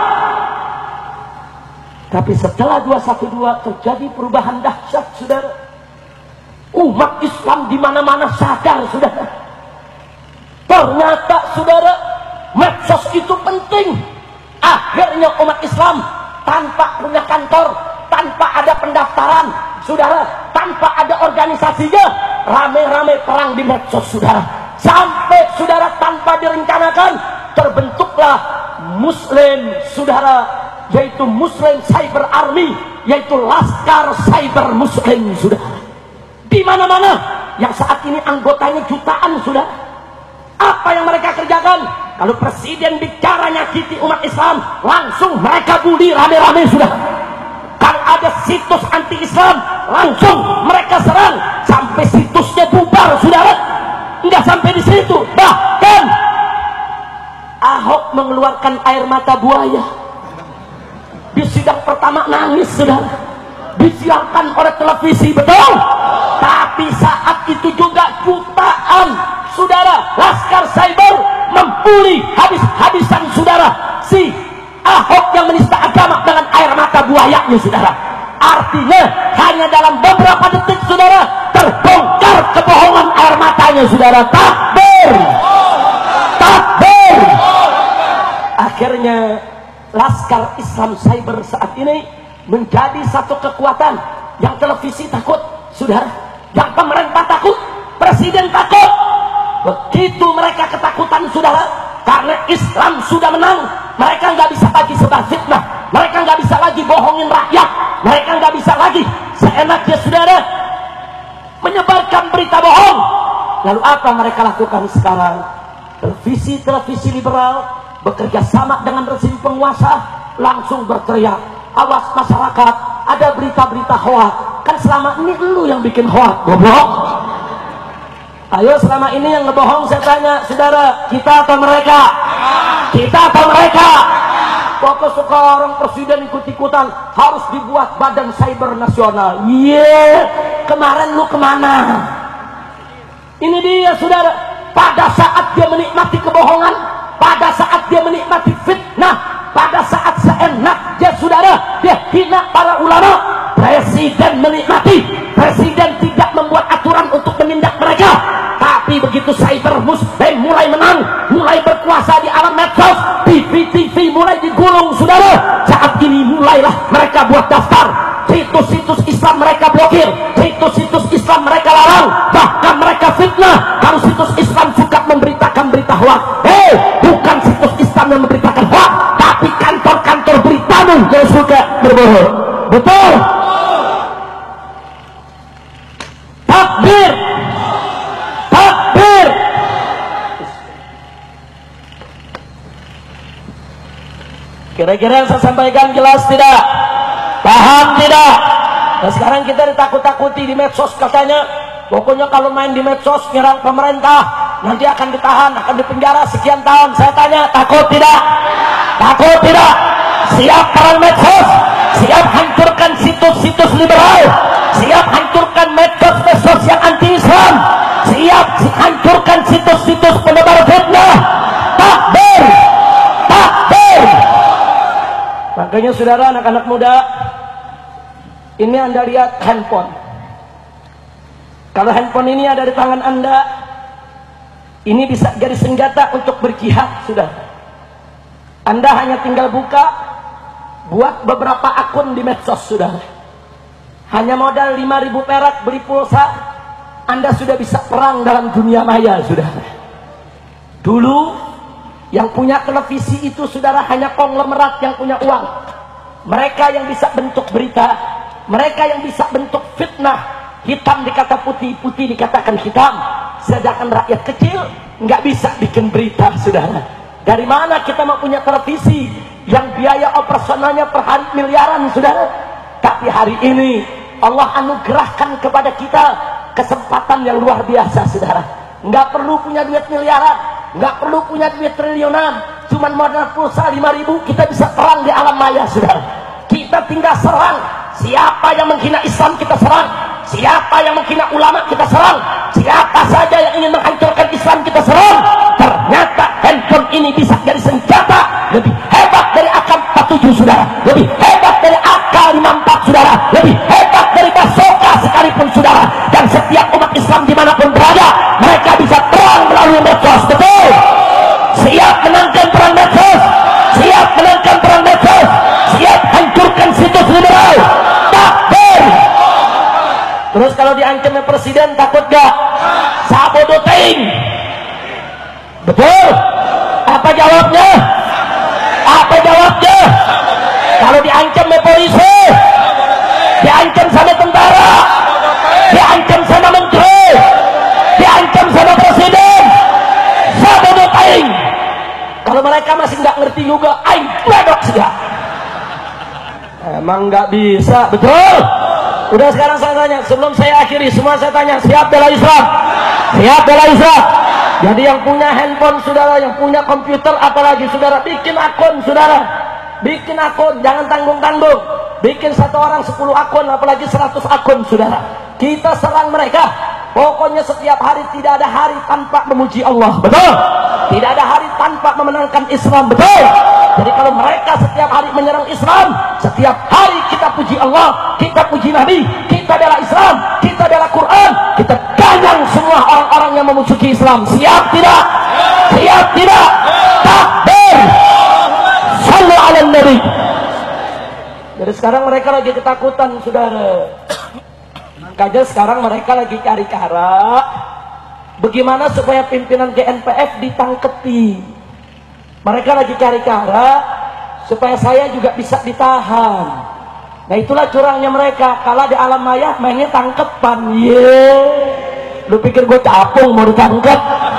Tapi setelah 212 terjadi perubahan dahsyat, saudara. Umat Islam di mana-mana sadar, saudara. Ternyata, saudara, medsos itu penting. Akhirnya umat Islam tanpa punya kantor, tanpa ada pendaftaran, saudara, tanpa ada organisasinya, rame-rame perang di medsos, saudara. Sampai, saudara, tanpa direncanakan, terbentuklah Muslim, saudara, yaitu Muslim Cyber Army, yaitu Laskar Cyber Muslim, saudara. Di mana-mana, yang saat ini anggotanya jutaan, saudara. Apa yang mereka kerjakan? Kalau presiden bicara nyakiti umat Islam, langsung mereka bully rame-rame, sudah. Kalau ada situs anti-Islam, langsung mereka serang sampai situsnya bubar, saudara. Enggak sampai di situ, bahkan Ahok mengeluarkan air mata buaya. Di sidang pertama nangis, saudara. Disiarkan oleh televisi, betul? Tapi saat itu juga jutaan, saudara, Laskar Cyber membuli habis-habisan, saudara, si Ahok yang menista agama dengan air mata buayanya, saudara. Artinya hanya dalam beberapa detik, saudara, terbongkar kebohongan air matanya, saudara. Takbir! Takbir! Akhirnya Laskar Islam Cyber saat ini menjadi satu kekuatan yang televisi takut, saudara, yang pemerintah takut, presiden takut. Begitu mereka ketakutan, saudara, karena Islam sudah menang. Mereka nggak bisa lagi sebar fitnah, mereka nggak bisa lagi bohongin rakyat, mereka nggak bisa lagi seenaknya, saudara, menyebarkan berita bohong. Lalu apa mereka lakukan sekarang? Televisi liberal bekerja sama dengan rezim penguasa, langsung berteriak, awas masyarakat, ada berita-berita hoax. Kan selama ini lu yang bikin hoax, goblok. Ayo, selama ini yang ngebohong, saya tanya, saudara, kita atau mereka? Kita atau mereka? Pokoknya sekarang presiden ikut-ikutan harus dibuat badan cyber nasional. Kemarin lu kemana? Ini dia, saudara. Pada saat dia menikmati kebohongan, pada saat dia menikmati fitnah, pada saat seenaknya, saudara, dia hina para ulama, presiden menikmati. Presiden tidak membuat aturan untuk menindak mereka. Tapi begitu Cyber Muslim mulai menang, mulai berkuasa di alam medsos, TV mulai digulung, saudara. Saat ini mulailah mereka buat daftar. Situs-situs Islam mereka blokir, situs-situs Islam mereka larang, bahkan mereka fitnah. Kalau situs Islam suka memberitakan berita hoax, bukan situs Islam yang memberitakan hoax, tapi kantor-kantor beritamu yang suka berbohong. Betul? Takbir! Kira-kira yang saya sampaikan jelas tidak? Paham tidak? Nah sekarang kita ditakut-takuti di medsos katanya, pokoknya kalau main di medsos nyerang pemerintah nanti akan ditahan, akan dipenjara sekian tahun. Saya tanya, takut tidak? Takut tidak? Siap perang medsos? Siap hancurkan situs-situs liberal? Siap hancurkan medsos yang anti-Islam? Siap hancurkan situs-situs penebar fitnah? Takbir! Takbir! Makanya saudara, anak-anak muda, ini Anda lihat handphone. Kalau handphone ini ada di tangan Anda, ini bisa jadi senjata untuk berjihad, saudara. Anda hanya tinggal buka, buat beberapa akun di medsos, saudara. Hanya modal 5.000 perak beli pulsa, Anda sudah bisa perang dalam dunia maya, saudara. Dulu yang punya televisi itu, saudara, hanya konglomerat yang punya uang. Mereka yang bisa bentuk berita, mereka yang bisa bentuk fitnah, hitam dikata putih, putih dikatakan hitam. Sedangkan rakyat kecil nggak bisa bikin berita, saudara. Dari mana kita mau punya televisi yang biaya operasionalnya per hari miliaran, saudara? Tapi hari ini Allah anugerahkan kepada kita kesempatan yang luar biasa, saudara. Nggak perlu punya duit miliaran, nggak perlu punya duit triliunan, cuman modal pulsa 5.000 kita bisa perang di alam maya, saudara. Kita tinggal serang. Siapa yang menghina Islam kita serang, siapa yang menghina ulama kita serang, siapa saja yang ingin menghancurkan Islam kita serang. Ternyata handphone ini bisa jadi senjata lebih hebat dari AK-47, saudara, lebih hebat dari AK-54, saudara, lebih hebat dari bazooka sekalipun, saudara. Dan setiap umat Islam dimanapun berada, mereka bisa perang melalui medsos. Betul? Siap menangkan perang medsos? Siap menangkan perang medsos? Siap hancurkan situs liberal? Takbir! Terus kalau diancamnya presiden, takut gak? Sabodoting! Betul? Apa jawabnya? Apa jawabnya? Kalau diancam sama polisi, diancam sama tentara, diancam sama menteri, diancam sama presiden, sabodoting. Kalau mereka masih nggak ngerti juga, aing gledok sudah. Emang nggak bisa, betul? Udah sekarang saya tanya, sebelum saya akhiri semua saya tanya, siap bela Islam? Siap bela Islam? Jadi yang punya handphone, saudara, yang punya komputer, apalagi saudara, bikin akun, saudara. Bikin akun, jangan tanggung-tanggung. Bikin satu orang 10 akun, apalagi 100 akun, saudara. Kita serang mereka. Pokoknya setiap hari, tidak ada hari tanpa memuji Allah, betul? Tidak ada hari tanpa memenangkan Islam, betul? Jadi kalau mereka setiap hari menyerang Islam, setiap hari kita puji Allah, kita puji Nabi, kita bela Islam, kita bela Quran, kita ganyang semua orang-orang yang memusuhi Islam. Siap tidak? Siap tidak? Takbir! Sallu ala Nabi. Jadi sekarang mereka lagi ketakutan, saudara. Makanya sekarang mereka lagi cari cara bagaimana supaya pimpinan GNPF ditangkepi. Mereka lagi cari cara supaya saya juga bisa ditahan. Nah itulah curangnya mereka. Kalau di alam maya mainnya tangkepan. Lu pikir gue capung mau ditangkep?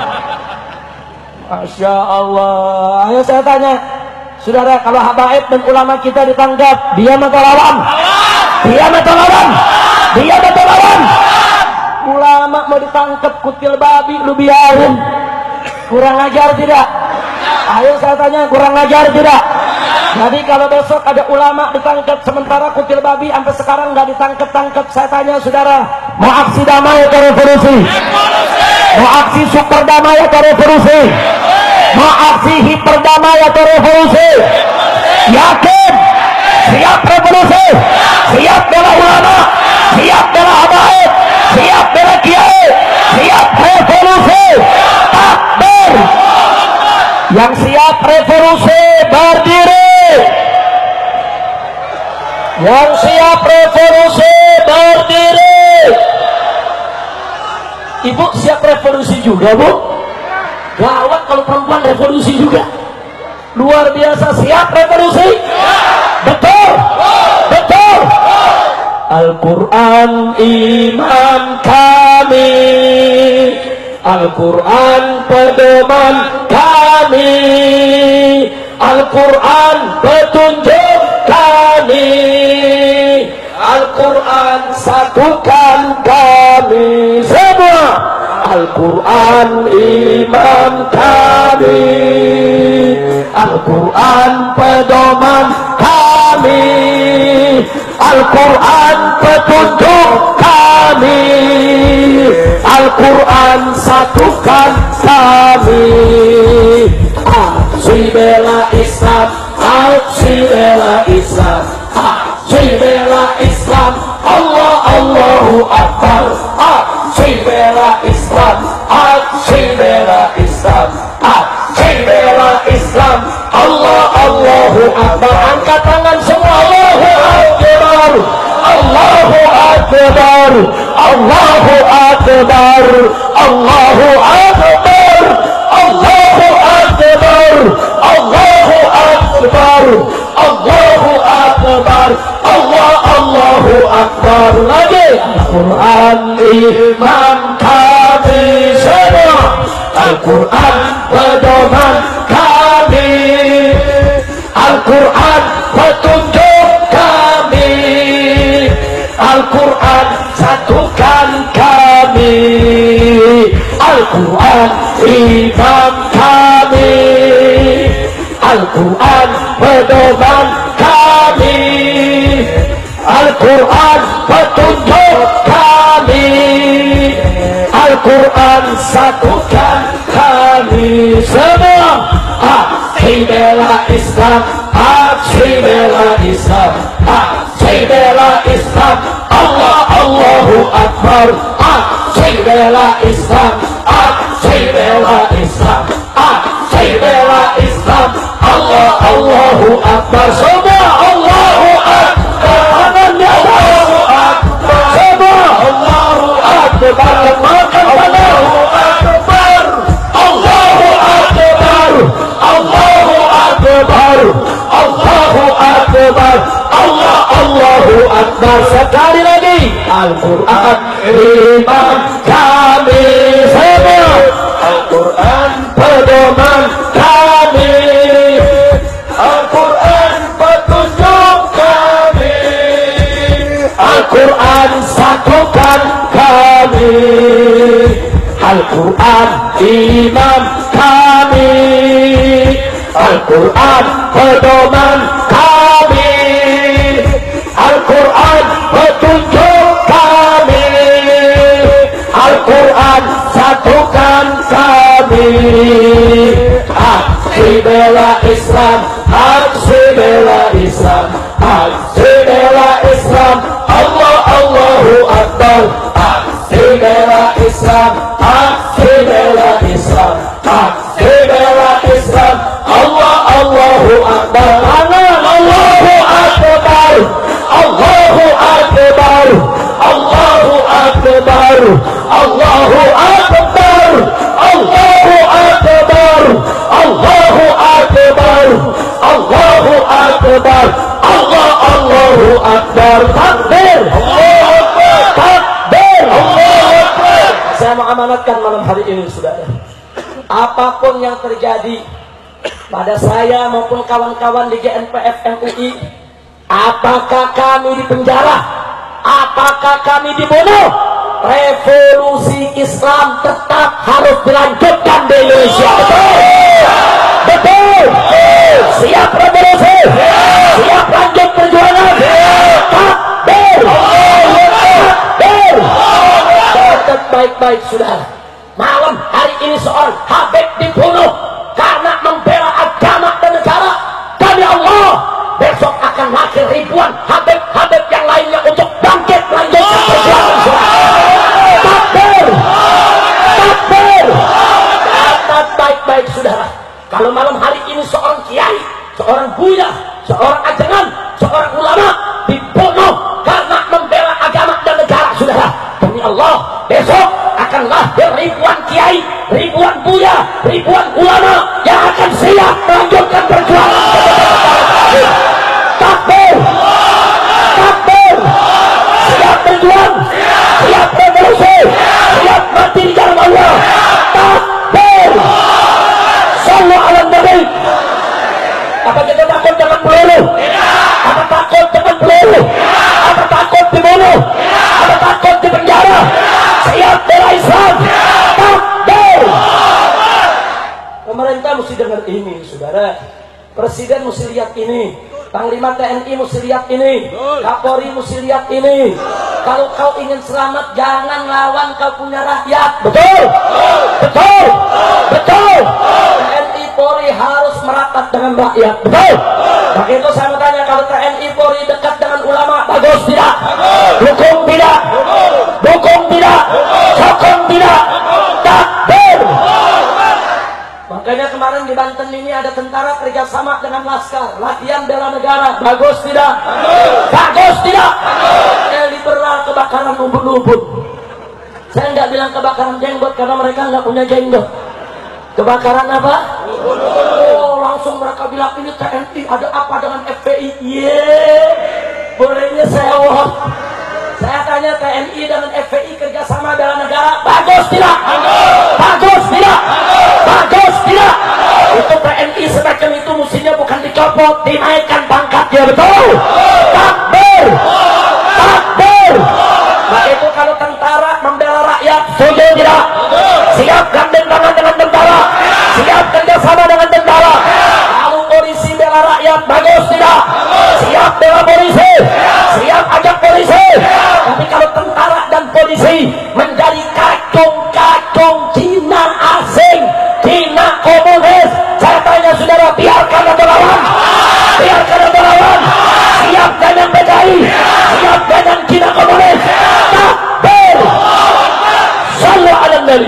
Masya Allah. Ayo saya tanya, saudara, kalau habaib dan ulama kita ditangkap, dia atau lawan? Dia atau lawan? Dia atau lawan? Ulama mau ditangkap kutil babi, lu biarin. Kurang ajar tidak? Ayo saya tanya, kurang ajar tidak? Jadi kalau besok ada ulama ditangkap sementara kutil babi sampai sekarang nggak ditangkap-tangkap, saya tanya saudara, mau aksi damai atau revolusi? Mau aksi super damai atau revolusi? Mau aksi hiper damai atau revolusi? Yakin? Siap revolusi? Siap bela ulama? Siap bela habaib? Siap bela kiai? Siap revolusi? Takbir! Yang siap revolusi berdiri. Yang siap revolusi berdiri. Ibu siap revolusi juga, Bu? Gawat kalau perempuan revolusi juga. Luar biasa. Siap revolusi? Betul? Betul? Al-Quran imam kami, Al-Quran pedoman kami, Al-Quran petunjuk kami, Al-Quran satukan kami semua, Al-Quran imam kami, Al-Quran pedoman kami, Al-Quran petunjuk kami, Al-Quran satukan kami. Aksi bela Islam, aksi bela Islam, aksi bela Islam, Allah Allahu Akbar. Aksi bela Islam, aksi bela Islam, aksi bela Islam, Allah Allahu Akbar. Angkat tangan semua, Allahu Akbar, Allahu Akbar, Allahu Akbar, Allahu Akbar, Allahu Akbar, Allahu Akbar, Allahu Akbar, Allahu Akbar. Lagi Al-Quran imam kami semua, Al-Quran pedoman kami, Al-Quran petunjuk kami, Al-Quran satukan kami, Al-Quran imam kami, Al-Quran pedoman kami, Al-Quran petunjuk kami, Al-Quran satukan kami semua. Aksi bela Islam, aksi bela Islam, aksi bela Islam, Allah Allahu Akbar. Aksi bela Islam, aksi bela Islam, aksi bela Islam, Allah Allahu Akbar. Semua Allahu Akbar, tangannya Allahu Akbar, semua Allahu Akbar, makan Allahu Akbar, Allahu Akbar, Allahu Akbar, Allahu Akbar, Allah Allahu Akbar. Sekali lagi, Al-Quran imam kami semua, Al-Quran pedoman kami, Al-Quran petunjuk kami, Al-Quran satukan kami, Al-Quran imam kami, Al-Quran pedoman kami, Al-Quran petunjuk kami, Al-Quran satukan kami. Aksi bela Islam, aksi bela Islam, aksi bela Islam, Allah Allahu Akbar. Aksi bela Islam, aksi bela Islam, aksi bela Islam, Allah Allahu Akbar. Tangan Allahu Akbar, Allahu Akbar, Allahu Akbar, Allahu Akbar, Allahu Akbar, Allahu Akbar, Allahu Akbar, Allah Allahu Akbar. Takbir, Allahu Akbar, takbir, Allahu Akbar. Saya mau amanatkan malam hari ini, saudara, apapun yang terjadi pada saya maupun kawan-kawan di GNPF MUI, apakah kami dipenjara, apakah kami dibunuh, revolusi Islam tetap harus dilanjutkan di Indonesia. Betul, betul. Siap revolusi, siap lanjut perjuangan. Takbir, takbir. Catat baik-baik, saudara. Malam hari ini seorang Habib dibunuh karena membela agama dan negara. Demi Allah, besok akan lahir ribuan Habib-Habib yang lainnya untuk bangkit lanjutkan perjuangan, saudara. Takbir, takbir. Catat baik-baik, saudara. Kalau malam hari ini seorang kiai, seorang buya, seorang ajengan, seorang ulama dibunuh karena membela agama dan negara, saudara, demi Allah, besok akan lahir ribuan kiai, ribuan buya, ribuan ulama yang akan siap melanjutkan perjuangan. Takbir, takbir. Siap berjuang, siap revolusi, siap mati di jalan Allah. Takbir. Sallu ala Nabi. peluru? Apa takut dengan peluru? Apa takut dibunuh? Apa takut dipenjara? Siap bela Islam. Takbir. Pemerintah mesti dengar ini, saudara. Presiden mesti lihat ini. Panglima TNI mesti lihat ini. Kapolri mesti lihat ini. Kalau kau ingin selamat, jangan lawan kau punya rakyat. Betul? Betul? Betul? TNI Polri harus merapat dengan rakyat. Betul? Maka itu saya mau tanya, kalau TNI Polri dekat dengan ulama, bagus tidak? Dukung tidak? Dukung tidak? Sokong tidak? Takbir! Makanya kemarin di Banten ini ada tentara kerjasama dengan Laskar, latihan bela negara. Bagus tidak? Bagus tidak? Liberal kebakaran ubun-ubun. Saya nggak bilang kebakaran jenggot karena mereka nggak punya jenggot. Kebakaran apa? Oh, langsung mereka bilang ini TNI ada apa dengan FPI? Bolehnya sewot. Saya tanya, TNI dengan FPI kerjasama bela negara, bagus tidak? Bagus tidak? Bagus tidak? Itu TNI semacam itu mestinya bukan dicopot, dinaikkan pangkatnya. Betul? Takbir! Takbir! Nah itu kalau tentara membela rakyat, setuju tidak? Siap gandeng tangan dengan tentara, siap kerjasama dengan tentara. Kalau polisi bela rakyat, bagus tidak? Siap bela polisi, siap ajak polisi. Tapi kalau tentara dan polisi menjadi kacung-kacung Cina asing, Cina komunis, saya tanya saudara, biarkan atau lawan? Biarkan atau lawan? Siap dengan PKI, siap dengan Cina komunis. Takbir! Sallu ala Nabi.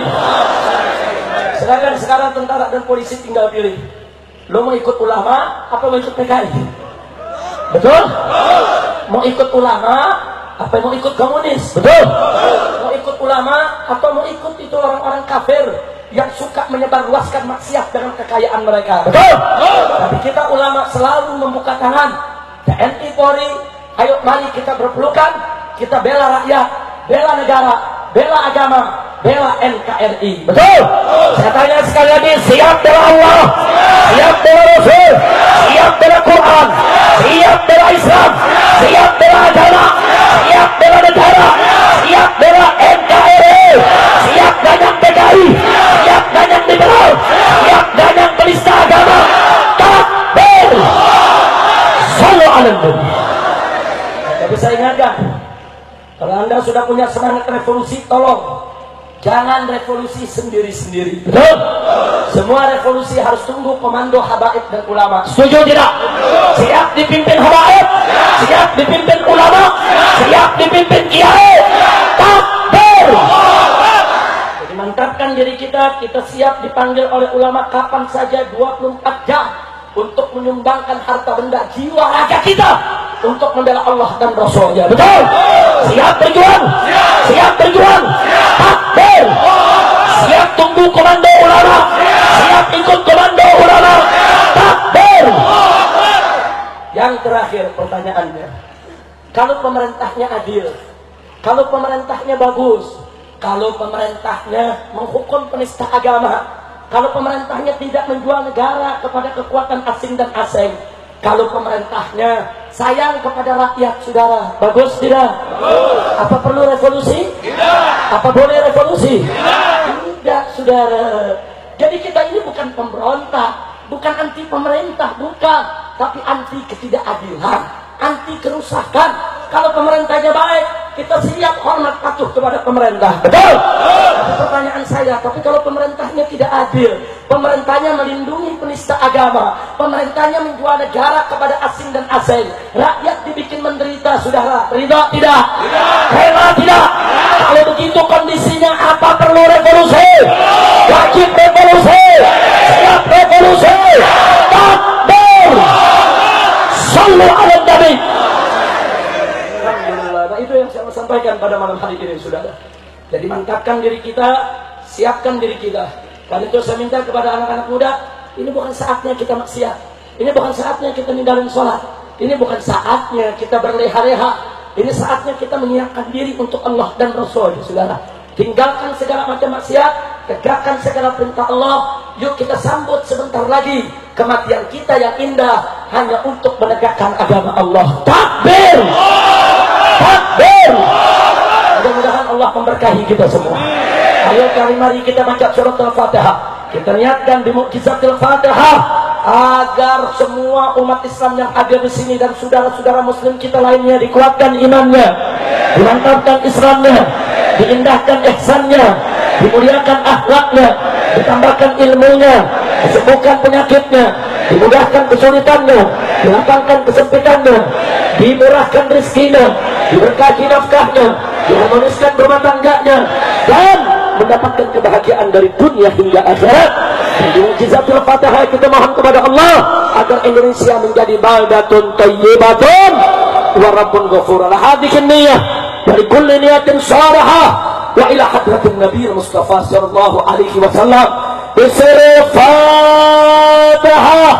Sekarang tentara dan polisi tinggal pilih, lo mau ikut ulama apa mau ikut PKI? Betul? Mau ikut ulama apa mau ikut komunis? Betul? Mau ikut ulama atau mau ikut itu orang-orang kafir yang suka menyebarluaskan maksiat dengan kekayaan mereka? Betul? Tapi kita ulama selalu membuka tangan. TNI Polri, ayo mari kita berpelukan, kita bela rakyat, bela negara, bela agama, bela NKRI. Betul? Saya tanya sekali lagi, siap bela Allah, siap bela Rasul, siap bela Quran, siap bela Islam, siap bela agama, siap bela negara, siap bela NKRI, siap ganyang PKI, siap ganyang liberal, siap ganyang penista agama. Takbir! Sallu ala Nabi. Tapi saya ingatkan, kalau Anda sudah punya semangat revolusi, tolong jangan revolusi sendiri-sendiri. Betul? Semua revolusi harus tunggu komando habaib dan ulama. Setuju tidak? Siap dipimpin habaib, siap dipimpin ulama, siap dipimpin kiai. Takbir! Jadi mantapkan diri kita, kita siap dipanggil oleh ulama kapan saja 24 jam untuk menyumbangkan harta benda jiwa raga kita untuk membela Allah dan Rasulnya. Betul? Siap berjuang? Siap berjuang? Takbir! Siap tunggu komando ulama? Siap ikut komando ulama? Takbir! Yang terakhir pertanyaannya, kalau pemerintahnya adil, kalau pemerintahnya bagus, kalau pemerintahnya menghukum penista agama, kalau pemerintahnya tidak menjual negara kepada kekuatan asing dan asing, kalau pemerintahnya sayang kepada rakyat, saudara, bagus tidak? Apa perlu revolusi? Tidak. Apa boleh revolusi? Tidak, saudara. Jadi kita ini bukan pemberontak, bukan anti pemerintah, bukan, tapi anti ketidakadilan, anti kerusakan. Kalau pemerintahnya baik, kita siap hormat patuh kepada pemerintah. Betul? Tapi pertanyaan saya, tapi kalau pemerintahnya tidak adil, pemerintahnya melindungi penista agama, pemerintahnya menjual negara kepada asing dan asing, rakyat dibikin menderita, saudara, ridha tidak? Rela tidak? Kalau begitu kondisinya, apa perlu revolusi? Wajib revolusi, siap revolusi. Takbir! Sallu ala Nabi. Nah, itu yang saya mau sampaikan pada malam hari ini, saudara. Jadi mantapkan diri kita, siapkan diri kita. Karena itu saya minta kepada anak-anak muda, ini bukan saatnya kita maksiat, ini bukan saatnya kita ninggalin sholat, ini bukan saatnya kita berleha-leha, ini saatnya kita menyiapkan diri untuk Allah dan Rasul, saudara. Tinggalkan segala macam maksiat, tegakkan segala perintah Allah. Yuk kita sambut sebentar lagi kematian kita yang indah hanya untuk menegakkan agama Allah. Takbir! Takbir! Mudah-mudahan Allah memberkahi kita semua. Ayo mari kita baca surat Al-Fatihah. Kita niatkan di mukjizat Al-Fatihah agar semua umat Islam yang hadir di sini dan saudara-saudara muslim kita lainnya dikuatkan imannya, dimantapkan Islamnya, diindahkan ihsannya, dimuliakan akhlaknya, ditambahkan ilmunya, disembuhkan penyakitnya, dimudahkan kesulitannya, dilapangkan kesempitannya, dimurahkan rezekinya, diberkahi nafkahnya, diharmoniskan rumah tangganya, dan mendapatkan kebahagiaan dari dunia hingga akhirat. Di mukjizatul Fatihah kita mohon kepada Allah agar Indonesia menjadi baldatun thayyibatun wa rabbun ghafurun. Hadhihi niyyah wa likulli niyatin shalihah wa ila hadratin Nabi Mustafa sallallahu alaihi wasallam. Bismillahir Fatihah.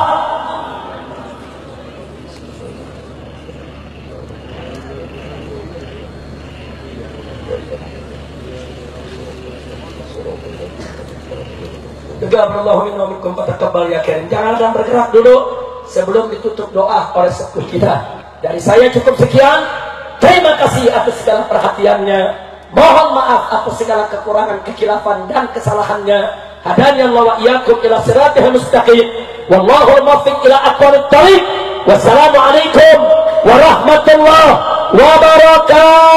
Jazakallahu minna wa minkum fataqabbal ya karim. Jangan ada bergerak dulu sebelum ditutup doa oleh sepuh kita. Dari saya cukup sekian. Terima kasih atas segala perhatiannya. Mohon maaf atas segala kekurangan, kekhilafan dan kesalahannya. Hadani Allah wa iyyakum ila siratal mustaqim. Wallahu muwaffiq ila aqwamit thariq. Wassalamu alaikum warahmatullahi wabarakatuh.